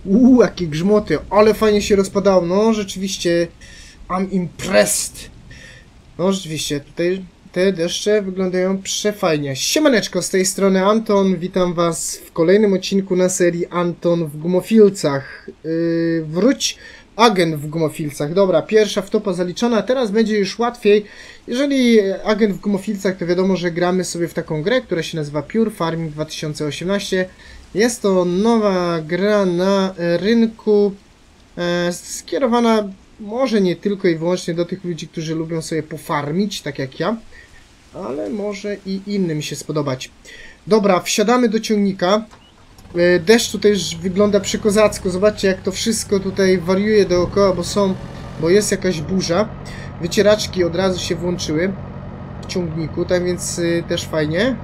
Jakie grzmoty, ale fajnie się rozpadało. No, rzeczywiście, I'm impressed. No, rzeczywiście, tutaj te deszcze wyglądają przefajnie. Siemaneczko, z tej strony Anton. Witam was w kolejnym odcinku na serii Anton w Gumofilcach. Wróć, agent w Gumofilcach. Dobra, pierwsza wtopa zaliczona. Teraz będzie już łatwiej. Jeżeli agent w Gumofilcach, to wiadomo, że gramy sobie w taką grę, która się nazywa Pure Farming 2018. Jest to nowa gra na rynku, skierowana może nie tylko i wyłącznie do tych ludzi, którzy lubią sobie pofarmić, tak jak ja, ale może i innym się spodobać. Dobra, wsiadamy do ciągnika. Deszcz tutaj już wygląda przekozacko. Zobaczcie, jak to wszystko tutaj wariuje dookoła, bo jest jakaś burza. Wycieraczki od razu się włączyły w ciągniku, tak więc też fajnie.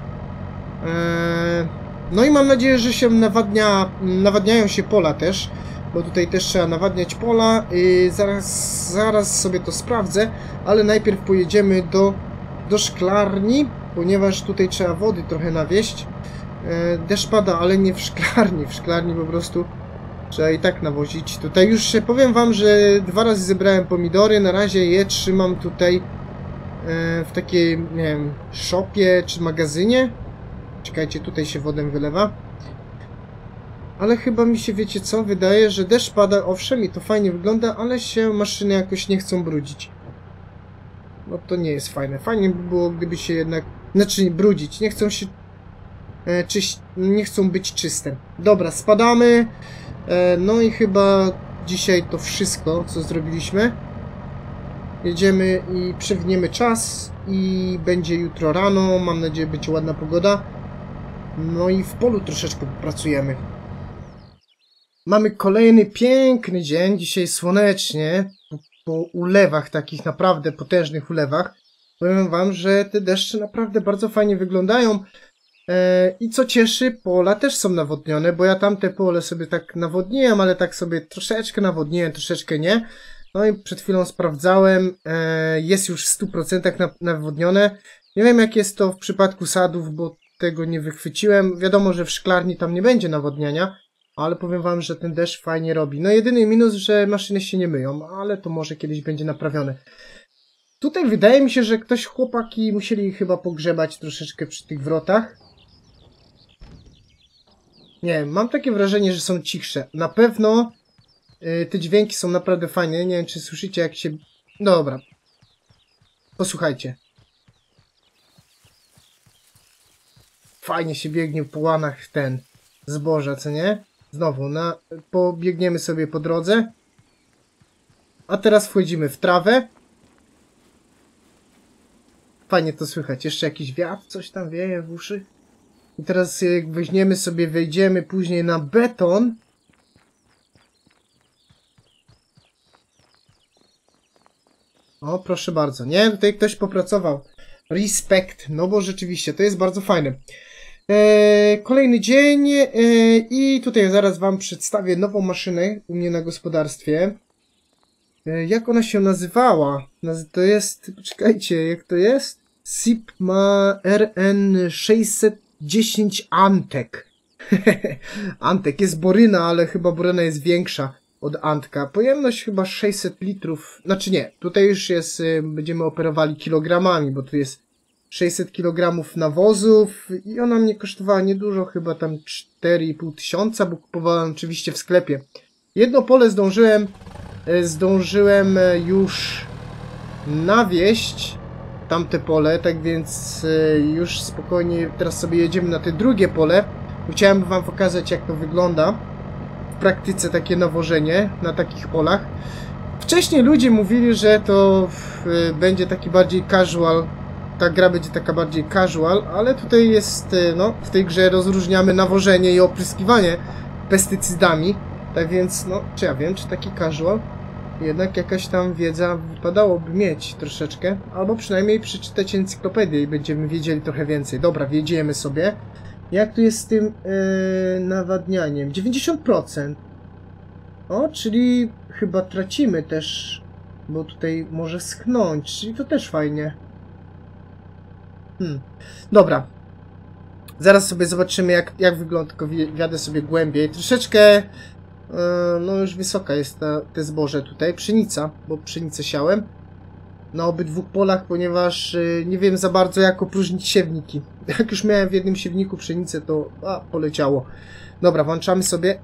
No i mam nadzieję, że się nawadniają się pola też, bo tutaj też trzeba nawadniać pola. Zaraz sobie to sprawdzę, ale najpierw pojedziemy do szklarni, ponieważ tutaj trzeba wody trochę nawieźć. Deszcz pada, ale nie w szklarni. W szklarni po prostu trzeba i tak nawozić. Tutaj już powiem wam, że 2 razy zebrałem pomidory. Na razie je trzymam tutaj w takiej, nie wiem, shopie czy magazynie. Czekajcie, tutaj się wodę wylewa. Ale chyba mi się, wiecie co, wydaje, że deszcz pada, owszem, i to fajnie wygląda, ale się maszyny jakoś nie chcą brudzić. No to nie jest fajne. Fajnie by było, gdyby się jednak... Znaczy, brudzić. Nie chcą się... nie chcą być czyste. Dobra, spadamy. No i chyba dzisiaj to wszystko, co zrobiliśmy. Jedziemy i przewiniemy czas i będzie jutro rano. Mam nadzieję, będzie ładna pogoda. No i w polu troszeczkę popracujemy. Mamy kolejny piękny dzień. Dzisiaj słonecznie. Po ulewach, takich naprawdę potężnych ulewach. Powiem wam, że te deszcze naprawdę bardzo fajnie wyglądają. I co cieszy, pola też są nawodnione, bo ja tamte pole sobie tak nawodniłem, ale tak sobie troszeczkę nawodniłem, troszeczkę nie. No i przed chwilą sprawdzałem, jest już w 100% nawodnione. Nie wiem, jak jest to w przypadku sadów, bo tego nie wychwyciłem. Wiadomo, że w szklarni tam nie będzie nawodniania, ale powiem wam, że ten deszcz fajnie robi. No jedyny minus, że maszyny się nie myją, ale to może kiedyś będzie naprawione. Tutaj wydaje mi się, że chłopaki musieli chyba pogrzebać troszeczkę przy tych wrotach. Nie wiem, mam takie wrażenie, że są cichsze. Na pewno te dźwięki są naprawdę fajne. Nie wiem, czy słyszycie, jak się... Dobra. Posłuchajcie. Fajnie się biegnie po łanach zboża, co nie? Znowu, pobiegniemy sobie po drodze. A teraz wchodzimy w trawę. Fajnie to słychać. Jeszcze jakiś wiatr, coś tam wieje w uszy. I teraz jak weźmiemy sobie, wejdziemy później na beton. O, proszę bardzo. Nie, tutaj ktoś popracował. Respekt. No bo rzeczywiście, to jest bardzo fajne. Kolejny dzień i tutaj zaraz wam przedstawię nową maszynę u mnie na gospodarstwie. Jak ona się nazywała? To jest, czekajcie, jak to jest? Sigma RN610 Antek. Antek jest boryna, ale chyba boryna jest większa od Antka. Pojemność chyba 600 litrów. Znaczy nie, tutaj już jest, będziemy operowali kilogramami, bo tu jest 600 kg nawozów i ona mnie kosztowała niedużo, chyba tam 4,5 tysiąca, bo kupowałem oczywiście w sklepie. Jedno pole zdążyłem już nawieźć, tamte pole, tak więc już spokojnie teraz sobie jedziemy na te drugie pole. Chciałem wam pokazać, jak to wygląda w praktyce, takie nawożenie na takich polach. Wcześniej ludzie mówili, że to będzie taki bardziej casual, ta gra będzie taka bardziej casual, ale tutaj jest, no, w tej grze rozróżniamy nawożenie i opryskiwanie pestycydami, tak więc, no, czy ja wiem, czy taki casual? Jednak jakaś tam wiedza wypadałoby mieć troszeczkę, albo przynajmniej przeczytać encyklopedię i będziemy wiedzieli trochę więcej. Dobra, wiedziemy sobie. Jak tu jest z tym nawadnianiem? 90%. O, czyli chyba tracimy też, bo tutaj może schnąć, czyli to też fajnie. Dobra. Zaraz sobie zobaczymy, jak wygląda, tylko wjadę sobie głębiej. Troszeczkę No już wysoka jest te zboże tutaj. Pszenica, bo pszenicę siałem na obydwu polach, ponieważ nie wiem za bardzo jak opróżnić siewniki. Jak już miałem w jednym siewniku pszenicę, to poleciało. Dobra, włączamy sobie.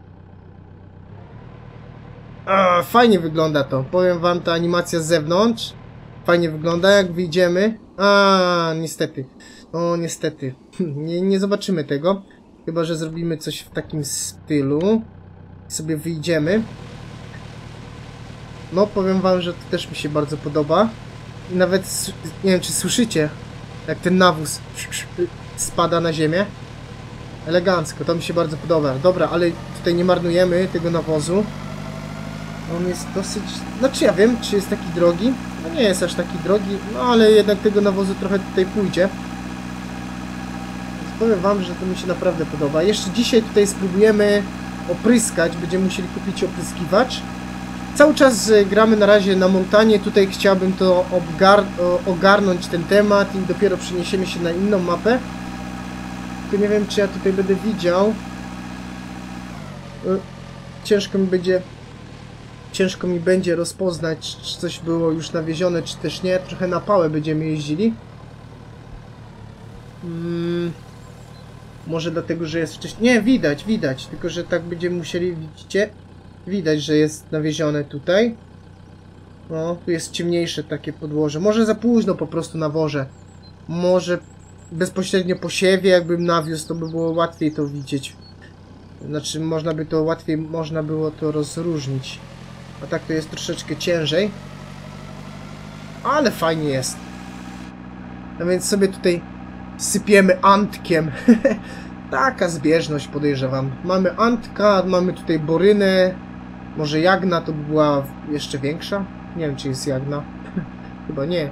Fajnie wygląda to. Powiem wam, ta animacja z zewnątrz fajnie wygląda, jak wyjdziemy. Niestety. O, niestety. Nie zobaczymy tego. Chyba że zrobimy coś w takim stylu. Sobie wyjdziemy. No, powiem wam, że to też mi się bardzo podoba. I nawet, nie wiem czy słyszycie, jak ten nawóz spada na ziemię. Elegancko, to mi się bardzo podoba. Dobra, ale tutaj nie marnujemy tego nawozu. On jest dosyć... Znaczy ja wiem, czy jest taki drogi. No nie jest aż taki drogi, no ale jednak tego nawozu trochę tutaj pójdzie. Więc powiem wam, że to mi się naprawdę podoba. Jeszcze dzisiaj tutaj spróbujemy opryskać. Będziemy musieli kupić opryskiwacz. Cały czas gramy na razie na montanie. Tutaj chciałbym to ogarnąć ten temat i dopiero przeniesiemy się na inną mapę. Tylko nie wiem, czy ja tutaj będę widział. Ciężko mi będzie rozpoznać, czy coś było już nawiezione, czy też nie. Trochę na pałę będziemy jeździli. Może dlatego, że jest wcześniej... Nie, widać. Tylko, że tak będziemy musieli, widzicie? Widać, że jest nawiezione tutaj. No, tu jest ciemniejsze takie podłoże. Może za późno po prostu nawożę. Może bezpośrednio po siewie, jakbym nawiózł, to by było łatwiej to widzieć. Znaczy, można było to rozróżnić. A tak to jest troszeczkę ciężej. Ale fajnie jest. No więc sobie tutaj sypiemy antkiem. Taka zbieżność, podejrzewam. Mamy antka, mamy tutaj borynę. Może jagna to by była jeszcze większa? Nie wiem, czy jest jagna. Chyba nie.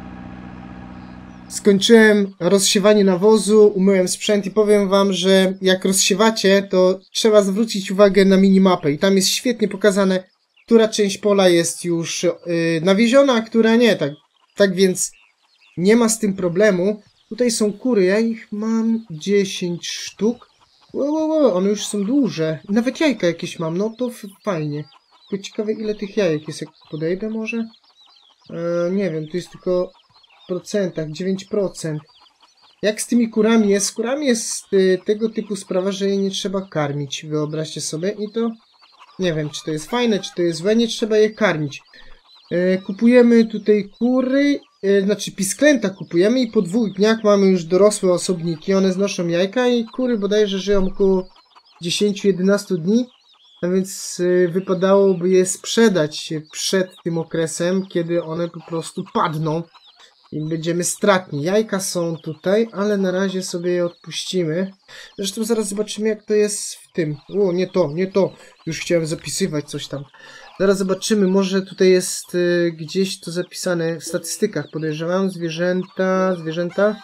Skończyłem rozsiewanie nawozu, umyłem sprzęt i powiem wam, że jak rozsiewacie, to trzeba zwrócić uwagę na minimapę. I tam jest świetnie pokazane, która część pola jest już nawieziona, a która nie. Tak więc nie ma z tym problemu. Tutaj są kury, ja ich mam 10 sztuk. One już są duże. Nawet jajka jakieś mam, no to fajnie. Tylko ciekawe, ile tych jajek jest, jak podejdę może? Nie wiem, tu jest tylko w procentach, 9%. Jak z tymi kurami jest? Z kurami jest tego typu sprawa, że je nie trzeba karmić. Wyobraźcie sobie i to... Nie wiem, czy to jest fajne, czy to jest złe, nie trzeba je karmić. Kupujemy tutaj kury, znaczy pisklęta kupujemy i po 2 dniach mamy już dorosłe osobniki. One znoszą jajka i kury bodajże żyją około 10-11 dni. A więc wypadałoby je sprzedać przed tym okresem, kiedy one po prostu padną i będziemy stratni. Jajka są tutaj, ale na razie sobie je odpuścimy. Zresztą zaraz zobaczymy, jak to jest w tym. O, nie to. Już chciałem zapisywać coś tam. Zaraz zobaczymy, może tutaj jest gdzieś to zapisane w statystykach. Podejrzewam, zwierzęta.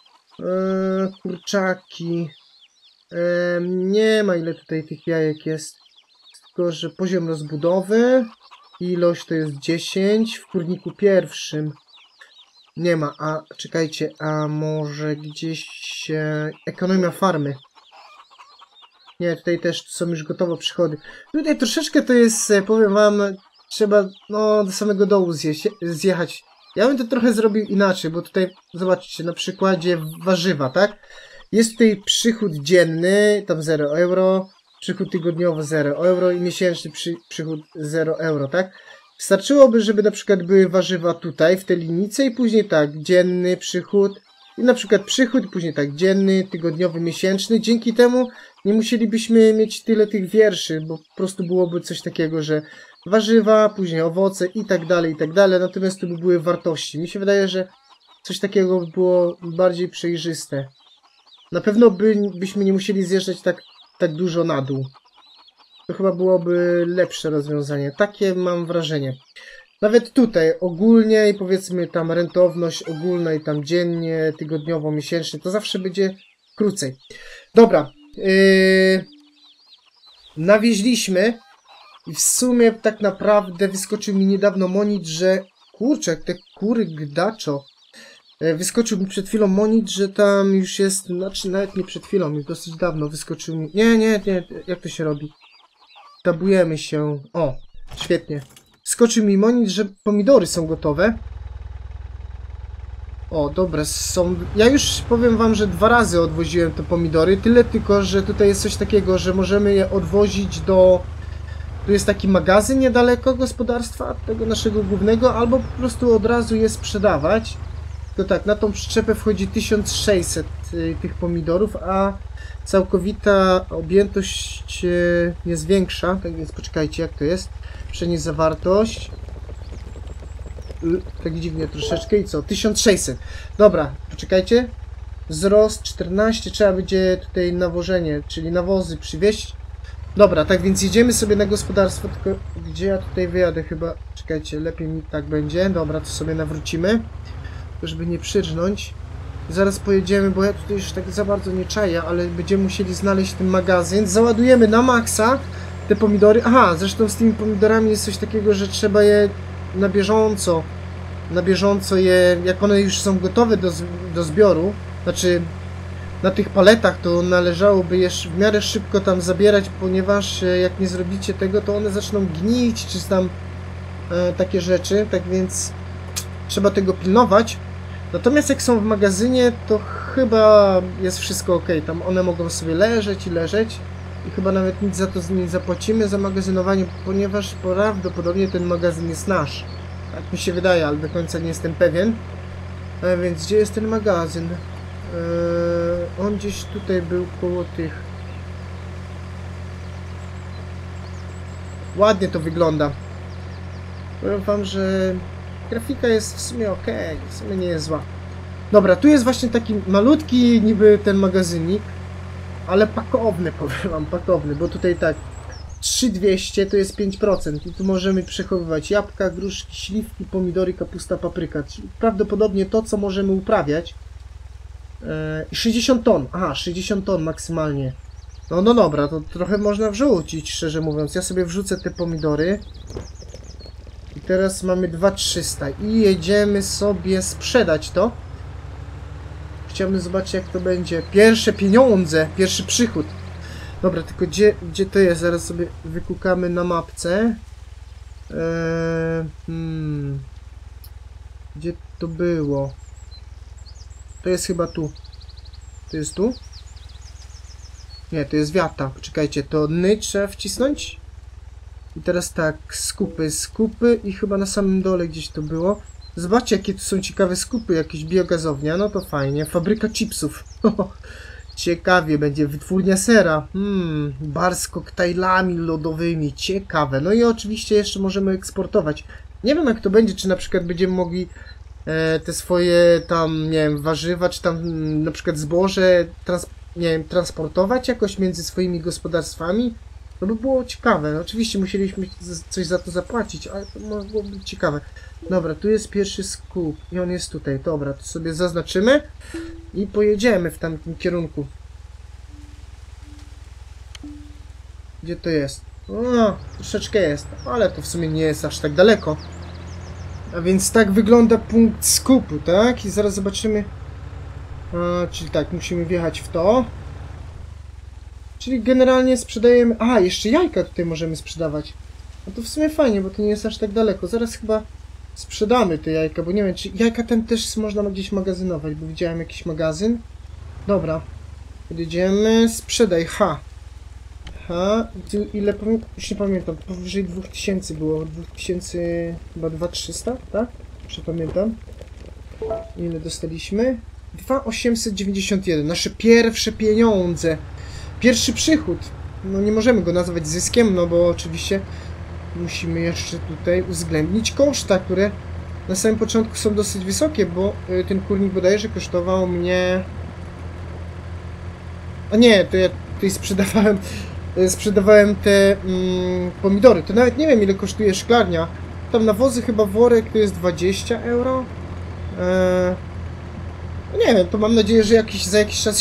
Kurczaki. Nie ma, ile tutaj tych jajek jest. Tylko, że poziom rozbudowy, ilość to jest 10, w kurniku pierwszym nie ma, a czekajcie, a może gdzieś ekonomia farmy. Nie, tutaj też są już gotowe przychody. Tutaj troszeczkę to jest, powiem wam, trzeba do samego dołu zjechać. Ja bym to trochę zrobił inaczej, bo tutaj zobaczcie, na przykładzie warzywa, tak? Jest tutaj przychód dzienny, tam 0 euro. Przychód tygodniowy 0 euro i miesięczny przychód 0 euro, tak? Wystarczyłoby, żeby na przykład były warzywa tutaj, w tej linijce i później tak, dzienny przychód i na przykład przychód, i później tak, dzienny, tygodniowy, miesięczny. Dzięki temu nie musielibyśmy mieć tyle tych wierszy, bo po prostu byłoby coś takiego, że warzywa, później owoce i tak dalej, natomiast to by były wartości. Mi się wydaje, że coś takiego by było bardziej przejrzyste. Na pewno byśmy nie musieli zjeżdżać tak dużo na dół. To chyba byłoby lepsze rozwiązanie. Takie mam wrażenie. Nawet tutaj ogólnie i powiedzmy tam rentowność ogólna i tam dziennie, tygodniowo, miesięcznie, to zawsze będzie krócej. Dobra. Nawieźliśmy i w sumie tak naprawdę wyskoczył mi niedawno monit, że kurczę, jak te kury gdaczo. Wyskoczył mi przed chwilą monit, że tam już jest, znaczy nawet nie przed chwilą, już dosyć dawno wyskoczył mi. Nie, jak to się robi? tabujemy się. O, świetnie. Skoczył mi monitor, że pomidory są gotowe. O, dobra, są... Ja już powiem wam, że 2 razy odwoziłem te pomidory. Tyle tylko, że tutaj jest coś takiego, że możemy je odwozić do... Tu jest taki magazyn niedaleko gospodarstwa, tego naszego głównego, albo po prostu od razu je sprzedawać. To tak, na tą przyczepę wchodzi 1600 tych pomidorów, a całkowita objętość jest większa. Tak więc poczekajcie, jak to jest. Przenieść zawartość. Tak dziwnie troszeczkę i co? 1600. Dobra, poczekajcie. Wzrost 14, trzeba będzie tutaj nawożenie, czyli nawozy przywieźć. Dobra, tak więc jedziemy sobie na gospodarstwo, tylko gdzie ja tutaj wyjadę chyba? Czekajcie, lepiej mi tak będzie. Dobra, to sobie nawrócimy, żeby nie przyrżnąć. Zaraz pojedziemy, bo ja tutaj już tak za bardzo nie czaję, ale będziemy musieli znaleźć ten magazyn. Załadujemy na maksa te pomidory. Aha, zresztą z tymi pomidorami jest coś takiego, że trzeba je na bieżąco je, jak one już są gotowe do zbioru, znaczy na tych paletach, to należałoby je w miarę szybko tam zabierać, ponieważ jak nie zrobicie tego, to one zaczną gnić, czy tam takie rzeczy, tak więc trzeba tego pilnować. Natomiast jak są w magazynie, to chyba jest wszystko ok, tam one mogą sobie leżeć i chyba nawet nic za to nie zapłacimy za magazynowanie, ponieważ prawdopodobnie ten magazyn jest nasz. Tak mi się wydaje, ale do końca nie jestem pewien. A więc gdzie jest ten magazyn? On gdzieś tutaj był koło tych. Ładnie to wygląda. Powiem wam, że grafika jest w sumie ok, w sumie nie jest zła. Dobra, tu jest właśnie taki malutki niby ten magazynik, ale pakowny, powiem wam, pakowny, bo tutaj tak 3200 to jest 5% i tu możemy przechowywać jabłka, gruszki, śliwki, pomidory, kapusta, papryka, czyli prawdopodobnie to, co możemy uprawiać. 60 ton, aha, 60 ton maksymalnie. No dobra, to trochę można wrzucić, szczerze mówiąc. Ja sobie wrzucę te pomidory. I teraz mamy 2300 i jedziemy sobie sprzedać to. Chciałbym zobaczyć, jak to będzie. Pierwsze pieniądze, pierwszy przychód. Dobra, tylko gdzie to jest? Zaraz sobie wykukamy na mapce. Gdzie to było? To jest chyba tu. To jest tu? Nie, to jest wiata. Poczekajcie, to trzeba wcisnąć. I teraz tak, skupy i chyba na samym dole gdzieś to było. Zobaczcie, jakie tu są ciekawe skupy, jakieś biogazownia, no to fajnie. Fabryka chipsów. Ciekawie, będzie wytwórnia sera. Bar z koktajlami lodowymi, ciekawe. No i oczywiście jeszcze możemy eksportować. Nie wiem, jak to będzie, czy na przykład będziemy mogli te swoje tam, nie wiem, warzywa, czy tam na przykład zboże, nie wiem, transportować jakoś między swoimi gospodarstwami. To by było ciekawe. Oczywiście musieliśmy coś za to zapłacić, ale to mogło być ciekawe. Dobra, tu jest pierwszy skup i on jest tutaj. Dobra, to sobie zaznaczymy i pojedziemy w tamtym kierunku. Gdzie to jest? O, troszeczkę jest, ale to w sumie nie jest aż tak daleko. A więc tak wygląda punkt skupu, tak? I zaraz zobaczymy. Czyli tak, musimy wjechać w to. Czyli generalnie sprzedajemy... Aha, jeszcze jajka tutaj możemy sprzedawać. No to w sumie fajnie, bo to nie jest aż tak daleko. Zaraz chyba sprzedamy te jajka, bo nie wiem, czy jajka tam też można gdzieś magazynować, bo widziałem jakiś magazyn. Dobra. Podjedziemy. Sprzedaj. Ile... Już nie pamiętam. Powyżej 2000 było. 2000... Chyba 2300, tak? Już nie pamiętam. Ile dostaliśmy? 2891. Nasze pierwsze pieniądze. Pierwszy przychód. No nie możemy go nazwać zyskiem, no bo oczywiście musimy jeszcze tutaj uwzględnić koszta, które na samym początku są dosyć wysokie, bo ten kurnik bodajże kosztował mnie... A nie, to ja tutaj sprzedawałem te pomidory. To nawet nie wiem, ile kosztuje szklarnia. Tam nawozy chyba worek to jest 20 euro. Nie wiem, to mam nadzieję, że za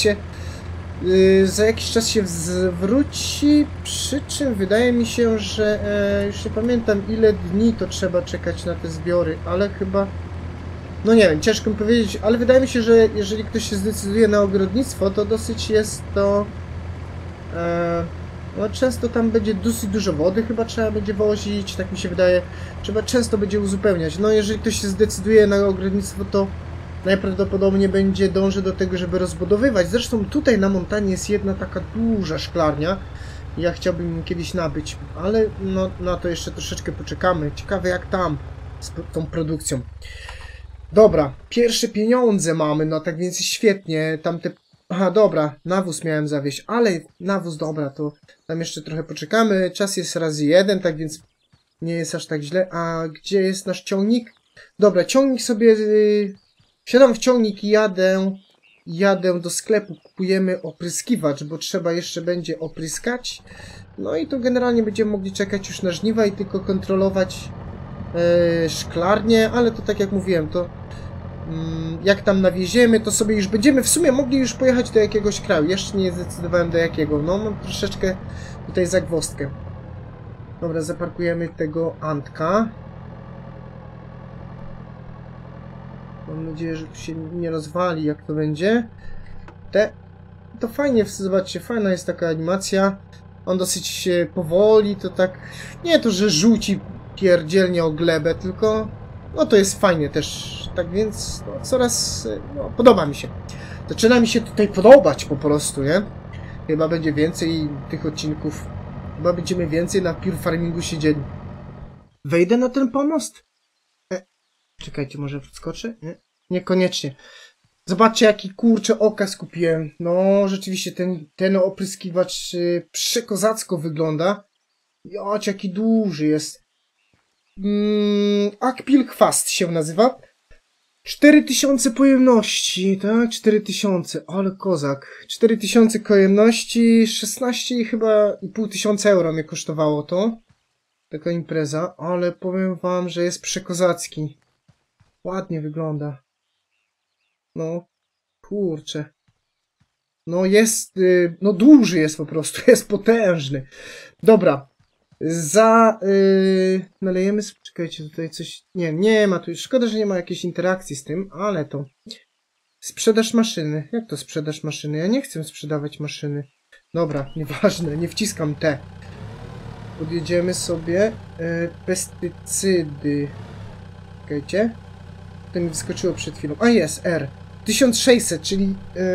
jakiś czas się zwróci, przy czym wydaje mi się, że już nie pamiętam, ile dni to trzeba czekać na te zbiory, ale chyba, no nie wiem, ciężko mi powiedzieć, ale wydaje mi się, że jeżeli ktoś się zdecyduje na ogrodnictwo, to dosyć jest to No, często tam będzie dosyć dużo wody, chyba trzeba będzie wozić, tak mi się wydaje. Trzeba często będzie uzupełniać. No jeżeli ktoś się zdecyduje na ogrodnictwo, to najprawdopodobniej będzie dążył do tego, żeby rozbudowywać. Zresztą tutaj na montanie jest jedna taka duża szklarnia. Ja chciałbym ją kiedyś nabyć, ale no, na to jeszcze troszeczkę poczekamy. Ciekawe jak tam z tą produkcją. Dobra, pierwsze pieniądze mamy, no tak więc świetnie. Tamte... Aha, dobra, nawóz miałem zawieźć, ale nawóz, dobra, to tam jeszcze trochę poczekamy. Czas jest razy 1, tak więc nie jest aż tak źle. A gdzie jest nasz ciągnik? Dobra, ciągnik sobie... Wsiadam w ciągnik i jadę do sklepu, kupujemy opryskiwacz, bo trzeba jeszcze będzie opryskać. No i to generalnie będziemy mogli czekać już na żniwa i tylko kontrolować szklarnię, ale to tak jak mówiłem, to jak tam nawieziemy, to sobie już będziemy w sumie mogli już pojechać do jakiegoś kraju. Jeszcze nie zdecydowałem do jakiego. No mam troszeczkę tutaj zagwozdkę. Dobra, zaparkujemy tego Antka. Mam nadzieję, że tu się nie rozwali, jak to będzie. To fajnie, zobaczcie, fajna jest taka animacja. On dosyć powoli, to tak... Nie to, że rzuci pierdzielnie o glebę, tylko... No to jest fajnie też. Tak więc no, coraz... No, podoba mi się. Zaczyna mi się tutaj podobać po prostu, nie? Chyba będzie więcej tych odcinków. Chyba będziemy więcej na Pure Farmingu siedzieli. Wejdę na ten pomost? Czekajcie, może wskoczę? Nie? Niekoniecznie. Zobaczcie, jaki kurczę okaz kupiłem. No, rzeczywiście ten opryskiwacz przekozacko wygląda. Jać, jaki duży jest. Akpilkwast się nazywa. 4000 pojemności, tak? 4000, ale kozak. 4000 pojemności, 16 chyba i pół tysiąca euro mnie kosztowało to. Taka impreza, ale powiem wam, że jest przekozacki. Ładnie wygląda. No, kurczę. No jest, no duży jest po prostu, jest potężny. Dobra, nalejemy, czekajcie, tutaj coś, nie ma tu, szkoda, że nie ma jakiejś interakcji z tym, ale to. Sprzedaż maszyny, jak to sprzedaż maszyny? Ja nie chcę sprzedawać maszyny. Dobra, nieważne, nie wciskam te. Podjedziemy sobie, pestycydy. Czekajcie. To mi wyskoczyło przed chwilą. A jest, R. 1600, czyli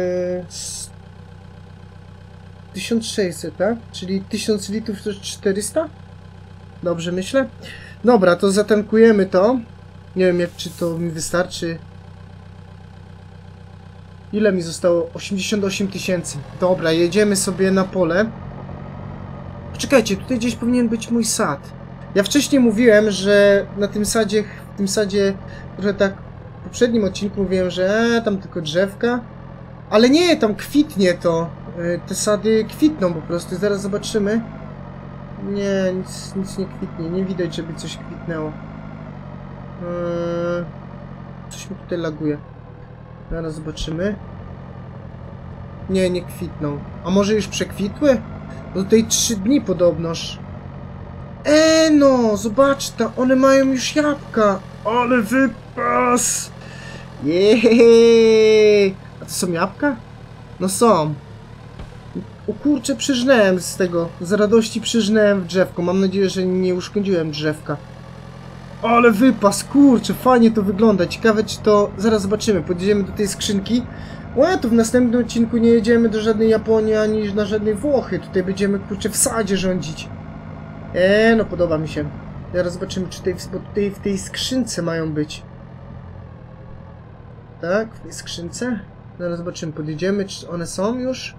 1600, tak? Czyli 1000 litrów to 400? Dobrze myślę? Dobra, to zatankujemy to. Nie wiem, czy to mi wystarczy. Ile mi zostało? 88 000. Dobra, jedziemy sobie na pole. Poczekajcie, tutaj gdzieś powinien być mój sad. Ja wcześniej mówiłem, że na tym sadzie, trochę tak w poprzednim odcinku mówiłem, że tam tylko drzewka. Ale nie, tam kwitnie to. Te sady kwitną po prostu. Zaraz zobaczymy. Nie, nic nie kwitnie. Nie widać, żeby coś kwitnęło. Coś mi tutaj laguje. Zaraz zobaczymy. Nie, nie kwitną. A może już przekwitły? Bo tutaj 3 dni podobnoż. No, zobacz, one mają już jabłka. Ale wypas! Jeee! A to są jabłka? No są. O kurczę, przyżnęłem z tego. Z radości przyżnęłem w drzewko. Mam nadzieję, że nie uszkodziłem drzewka. Ale wypas, kurczę, fajnie to wygląda. Ciekawe, czy to... Zaraz zobaczymy. Podjedziemy do tej skrzynki. O, to w następnym odcinku nie jedziemy do żadnej Japonii, ani na żadnej Włochy. Tutaj będziemy, kurczę, w sadzie rządzić. No podoba mi się. Zaraz zobaczymy, czy tutaj w tej skrzynce mają być. Tak, w tej skrzynce. Zaraz zobaczymy, podjedziemy, czy one są już.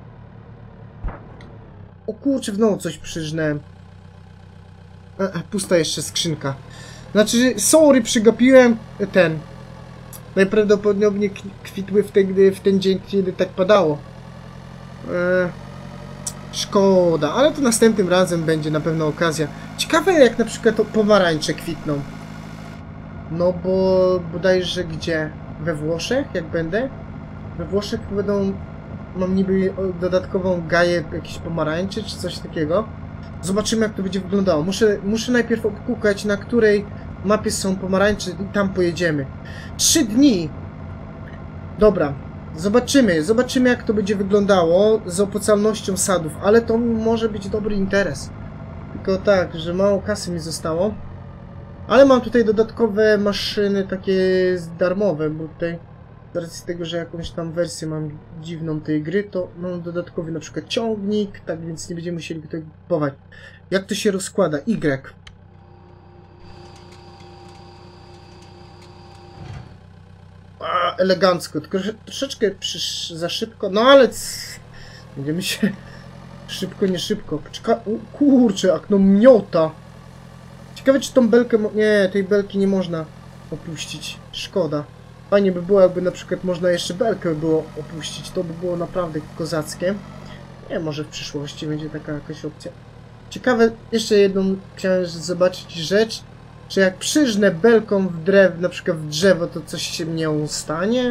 O kurczę, znowu coś przyżnęłem. Pusta jeszcze skrzynka. Znaczy, sorry, przygapiłem ten. Najprawdopodobniej kwitły w ten dzień, kiedy tak padało. Szkoda, ale to następnym razem będzie na pewno okazja. Ciekawe, jak na przykład pomarańcze kwitną. No bo bodajże gdzie? We Włoszech, jak będę? We Włoszech będą... Mam niby dodatkową gaję jakiejś pomarańczy, czy coś takiego. Zobaczymy, jak to będzie wyglądało. Muszę najpierw obkukać, na której mapie są pomarańcze i tam pojedziemy. 3 dni! Dobra. Zobaczymy jak to będzie wyglądało z opłacalnością sadów, ale to może być dobry interes. Tylko tak, że mało kasy mi zostało. Ale mam tutaj dodatkowe maszyny takie darmowe, bo tutaj z racji tego, że jakąś tam wersję mam dziwną tej gry, to mam dodatkowy na przykład ciągnik, tak więc nie będziemy musieli tego kupować. Jak to się rozkłada? Y. Elegancko, tylko troszeczkę za szybko, no ale będziemy się szybko, nie szybko. Kurczę, jak no miota. Ciekawe, czy tą belkę... Nie, tej belki nie można opuścić. Szkoda. Fajnie by było, jakby na przykład można jeszcze belkę było opuścić. To by było naprawdę kozackie. Nie, może w przyszłości będzie taka jakaś opcja. Ciekawe, jeszcze jedną chciałem zobaczyć rzecz. Czy jak przyżnę belką na przykład w drzewo, to coś się mnie stanie?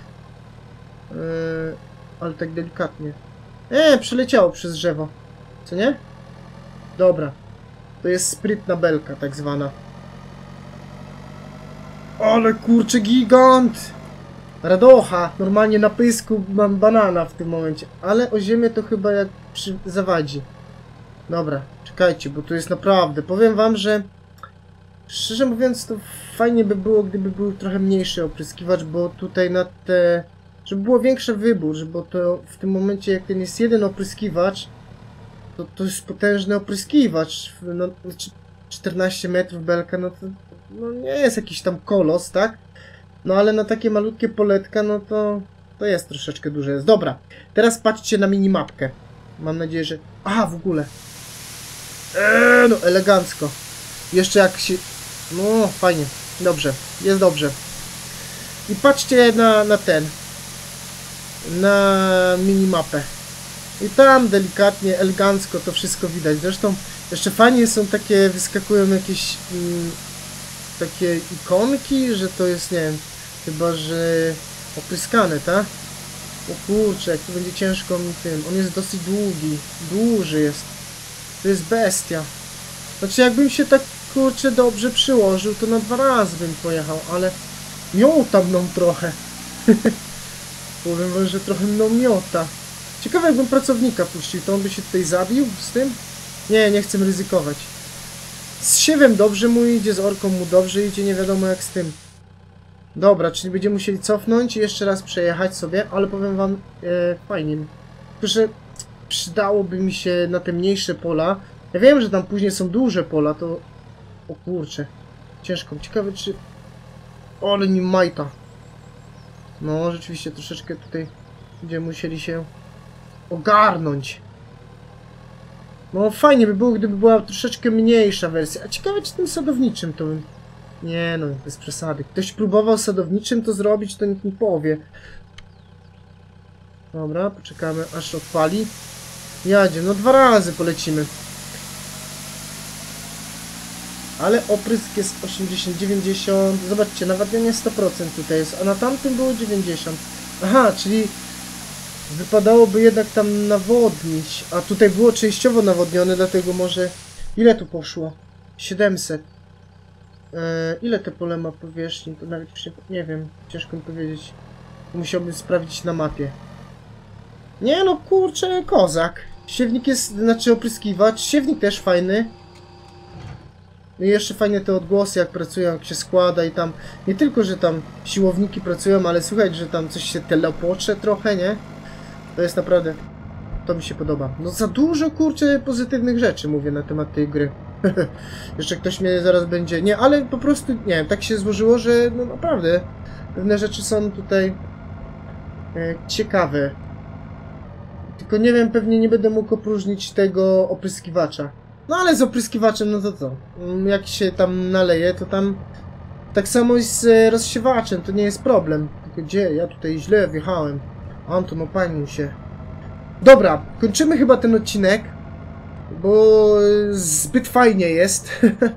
Ale tak delikatnie. Przeleciało przez drzewo. Co nie? Dobra. To jest sprytna belka, tak zwana. Ale kurczę, gigant! Radocha! Normalnie na pysku mam banana w tym momencie. Ale o ziemię to chyba jak zawadzi. Dobra, czekajcie, bo to jest naprawdę... Powiem wam, że... Szczerze mówiąc, to fajnie by było, gdyby był trochę mniejszy opryskiwacz, bo tutaj na te... Żeby było większy wybór, bo to w tym momencie, jak ten jest jeden opryskiwacz, to jest potężny opryskiwacz. No, 14 metrów belka, no to no nie jest jakiś tam kolos, tak? No ale na takie malutkie poletka, no to jest troszeczkę duże. Jest. Dobra, teraz patrzcie na minimapkę. Mam nadzieję, że... Aha, w ogóle. No elegancko. Jeszcze jak się... No, fajnie. Dobrze. Jest dobrze. I patrzcie na ten. Na minimapę. I tam delikatnie, elegancko to wszystko widać. Zresztą jeszcze fajnie są takie, wyskakują jakieś takie ikonki, że to jest, nie wiem, chyba, że opryskane, tak? O kurczę, jak to będzie ciężko mi tym. On jest dosyć długi. Duży jest. To jest bestia. Znaczy, jakbym się tak, kurczę, dobrze przyłożył, to na 2 razy bym pojechał, ale miota mną trochę. Powiem wam, że trochę mną miota. Ciekawe, jakbym pracownika puścił, to on by się tutaj zabił z tym? Nie chcę ryzykować. Z siewem dobrze mu idzie, z orką mu dobrze idzie, nie wiadomo jak z tym. Dobra, czyli będziemy musieli cofnąć i jeszcze raz przejechać sobie, ale powiem wam, fajnie. Tylko, że przydałoby mi się na te mniejsze pola. Ja wiem, że tam później są duże pola, to... O kurczę. Ciężko. Ciekawe, czy... Ale nim majta. No, rzeczywiście troszeczkę tutaj będziemy musieli się ogarnąć. No, fajnie by było, gdyby była troszeczkę mniejsza wersja. A ciekawe, czy tym sadowniczym to bym... Nie no, bez przesady. Ktoś próbował sadowniczym to zrobić, to nikt mi powie. Dobra, poczekamy aż odpali. Jadzie, no 2 razy polecimy. Ale oprysk jest 80, 90. Zobaczcie, nawadnianie 100% tutaj jest, a na tamtym było 90. Aha, czyli wypadałoby jednak tam nawodnić. A tutaj było częściowo nawodnione, dlatego może... Ile tu poszło? 700. Ile te pole ma powierzchni? To nawet już nie wiem, ciężko mi powiedzieć. Musiałbym sprawdzić na mapie. Nie no, kurczę, kozak. Siewnik jest, znaczy opryskiwacz. Siewnik też fajny. No i jeszcze fajnie te odgłosy, jak pracują, jak się składa i tam... Nie tylko, że tam siłowniki pracują, ale słuchaj, że tam coś się telepocze trochę, nie? To jest naprawdę... To mi się podoba. No za dużo, kurczę, pozytywnych rzeczy mówię na temat tej gry. Jeszcze ktoś mnie zaraz będzie... Nie, ale po prostu, nie wiem, tak się złożyło, że no naprawdę pewne rzeczy są tutaj ciekawe. Tylko nie wiem, pewnie nie będę mógł opróżnić tego opryskiwacza. No ale z opryskiwaczem, no to co? Jak się tam naleje, to tam... Tak samo i z rozsiewaczem, to nie jest problem. Tylko gdzie? Ja tutaj źle wjechałem. Anton, opanił się. Dobra, kończymy chyba ten odcinek. Bo zbyt fajnie jest.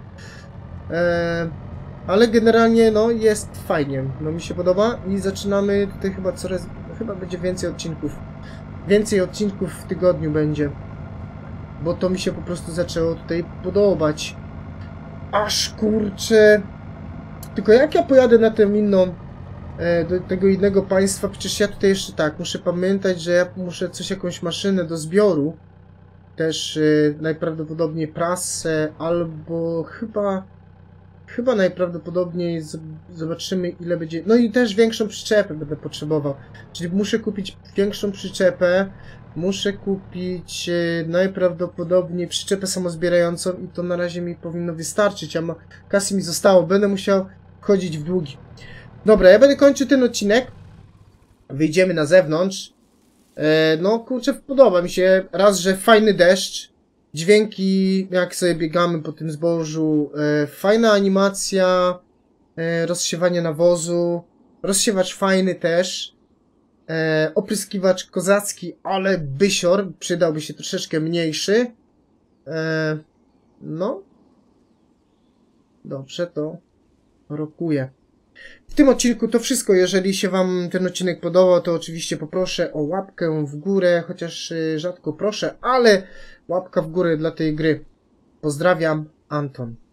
Ale generalnie, no, jest fajnie. No, mi się podoba i zaczynamy tutaj chyba coraz... Chyba będzie więcej odcinków. Więcej odcinków w tygodniu będzie. Bo to mi się po prostu zaczęło tutaj podobać. Aż kurczę. Tylko jak ja pojadę na tę inną do tego innego państwa. Przecież ja tutaj jeszcze tak, muszę pamiętać, że ja muszę jakąś maszynę do zbioru. Też najprawdopodobniej prasę, albo chyba najprawdopodobniej zobaczymy ile będzie... No i też większą przyczepę będę potrzebował. Czyli muszę kupić większą przyczepę, muszę kupić najprawdopodobniej przyczepę samozbierającą i to na razie mi powinno wystarczyć, a kasy mi zostało, będę musiał wchodzić w długi. Dobra, ja będę kończył ten odcinek. Wyjdziemy na zewnątrz. No kurczę, podoba mi się. Raz, że fajny deszcz. Dźwięki, jak sobie biegamy po tym zbożu. Fajna animacja. Rozsiewanie nawozu. Rozsiewacz fajny też. Opryskiwacz kozacki, ale bysior. Przydałby się troszeczkę mniejszy. No. Dobrze, to rokuje. W tym odcinku to wszystko. Jeżeli się wam ten odcinek podobał, to oczywiście poproszę o łapkę w górę, chociaż rzadko proszę, ale łapka w górę dla tej gry. Pozdrawiam, Anton.